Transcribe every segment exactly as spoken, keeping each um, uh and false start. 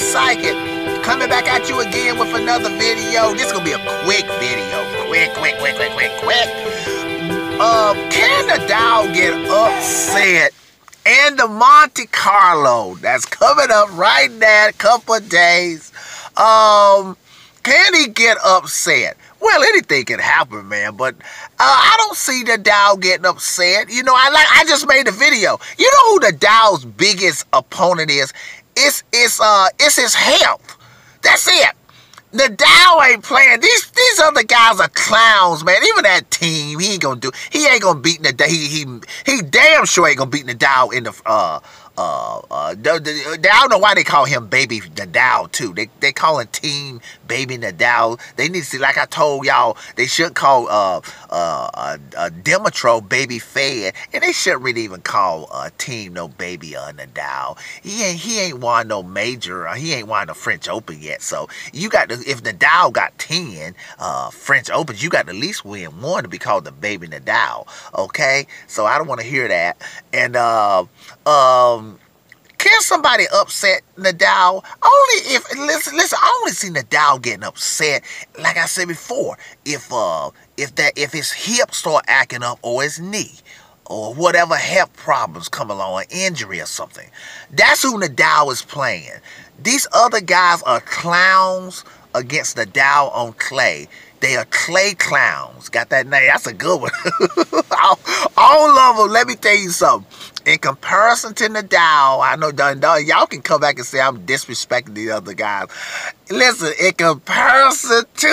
Psychic, coming back at you again with another video. This is gonna be a quick video. Quick, quick, quick, quick, quick, quick. Uh, can Nadal get upset? And the Monte Carlo that's coming up right now, a couple of days. Um, can he get upset? Well, anything can happen, man. But uh, I don't see Nadal getting upset. You know, I like. I just made a video. You know who Nadal's biggest opponent is? It's it's uh it's his health. That's it. Nadal ain't playing. These these other guys are clowns, man. Even that team, he ain't gonna do. He ain't gonna beat Nadal. He he he damn sure ain't gonna beat Nadal in the uh uh uh. The, the, I don't know why they call him Baby Nadal too. They they call him Team Baby Nadal. They need to see, like I told y'all, they should call uh uh uh, uh Dimitro Baby Fed, and they shouldn't really even call uh Team no Baby uh Nadal. He ain't he ain't won no major. Uh, he ain't won the French Open yet. So you got to, if Nadal got ten uh French Opens, you got to at least win one to be called the Baby Nadal. Okay, so I don't want to hear that. And uh um. Can somebody upset Nadal? Only if, listen, listen, I only see Nadal getting upset, like I said before, if uh if that if his hip start acting up, or his knee, or whatever health problems come along, an injury or something. That's who Nadal is playing. These other guys are clowns against Nadal on clay. They are clay clowns. Got that name? That's a good one. all, all of them, let me tell you something. In comparison to Nadal, I know y'all can come back and say I'm disrespecting the other guys. Listen, in comparison to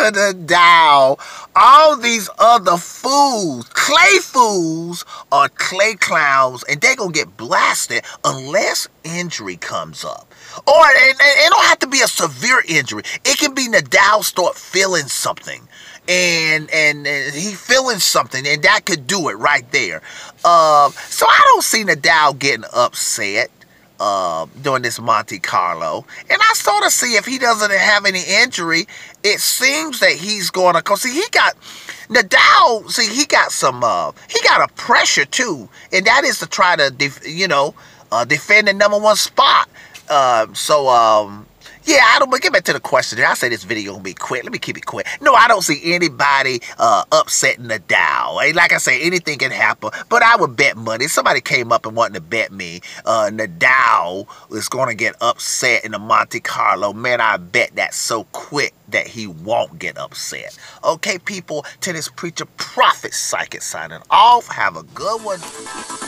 Nadal, all these other fools, clay fools, are clay clowns, and they're going to get blasted unless injury comes up. Or it, it don't have to be a severe injury. It can be Nadal start feeling something. And, and and he feeling something, and that could do it right there. Uh, so I don't see Nadal getting upset uh, during this Monte Carlo. And I sort of see if he doesn't have any injury, it seems that he's going to, because see, he got, Nadal, see, he got some, uh, he got a pressure too. And that is to try to, def you know, uh, defend the number one spot. Uh, so, um... Yeah, I don't, but get back to the question. I say this video gonna be quick. Let me keep it quick. No, I don't see anybody uh, upsetting Nadal. Like I say, anything can happen. But I would bet money. If somebody came up and wanted to bet me uh, Nadal is gonna get upset in the Monte Carlo, man, I bet that so quick that he won't get upset. Okay, people, to this preacher prophet psychic signing off. Have a good one.